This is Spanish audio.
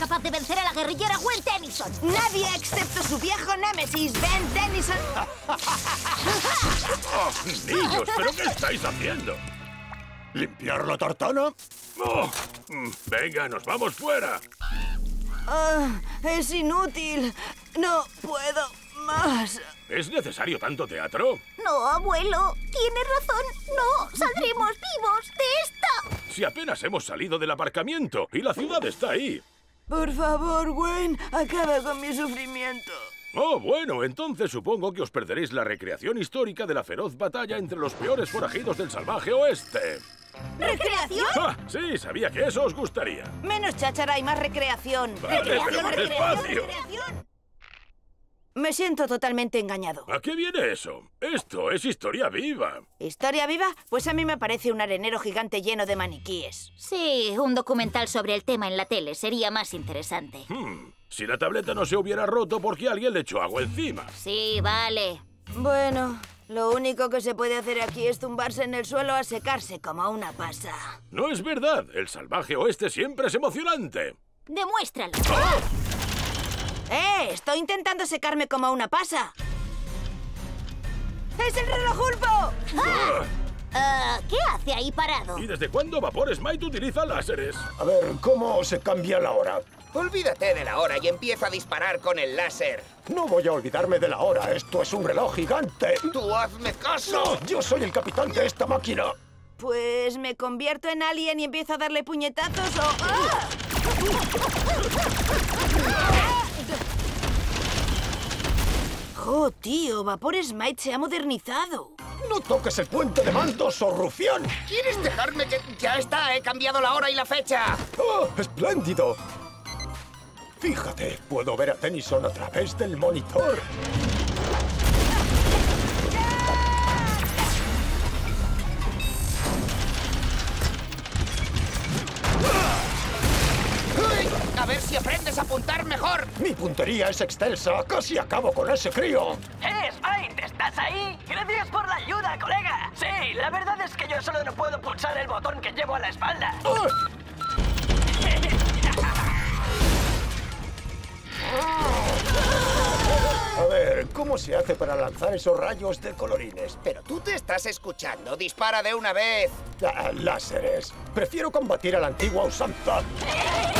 capaz de vencer a la guerrillera Gwen Tennyson. Nadie excepto su viejo némesis, Ben Tennyson. Oh, niños, ¿pero qué estáis haciendo? ¿Limpiar la tartana? Oh, venga, nos vamos fuera. Es inútil. No puedo más. ¿Es necesario tanto teatro? No, abuelo. Tienes razón. No, saldremos vivos de esta. Si apenas hemos salido del aparcamiento y la ciudad está ahí. Por favor, Gwen, acaba con mi sufrimiento. Oh, bueno, entonces supongo que os perderéis la recreación histórica de la feroz batalla entre los peores forajidos del salvaje oeste. ¿Recreación? ¡Ja! Sí, sabía que eso os gustaría. Menos cháchara y más recreación. Vale, pero más despacio. Me siento totalmente engañado. ¿A qué viene eso? Esto es historia viva. ¿Historia viva? Pues a mí me parece un arenero gigante lleno de maniquíes. Sí, un documental sobre el tema en la tele sería más interesante. Si la tableta no se hubiera roto porque alguien le echó agua encima. Sí, vale. Bueno, lo único que se puede hacer aquí es tumbarse en el suelo a secarse como una pasa. No es verdad. El salvaje oeste siempre es emocionante. Demuéstralo. Estoy intentando secarme como una pasa. ¡Es el reloj Ulpo! ¿Qué hace ahí parado? ¿Y desde cuándo Vapor Smite utiliza láseres? A ver, ¿cómo se cambia la hora? Olvídate de la hora y empieza a disparar con el láser. No voy a olvidarme de la hora. Esto es un reloj gigante. ¡Tú hazme caso! ¡No! ¡Yo soy el capitán de esta máquina! Pues me convierto en alien y empiezo a darle puñetazos o... ¡Ah! ¡Oh, tío! Vapor Smite se ha modernizado. ¡No toques el puente de mandos, oh rufián! ¿Quieres dejarme que...? ¡Ya está! ¡He cambiado la hora y la fecha! ¡Oh, espléndido! Fíjate, puedo ver a Tennyson a través del monitor. A ver si aprendes a apuntar mejor. Mi puntería es excelsa. Casi acabo con ese crío. Smite! ¿Estás ahí? Gracias por la ayuda, colega. Sí, la verdad es que yo solo no puedo pulsar el botón que llevo a la espalda. A ver, ¿cómo se hace para lanzar esos rayos de colorines? Pero tú te estás escuchando. ¡Dispara de una vez! Láseres. Prefiero combatir a la antigua usanza.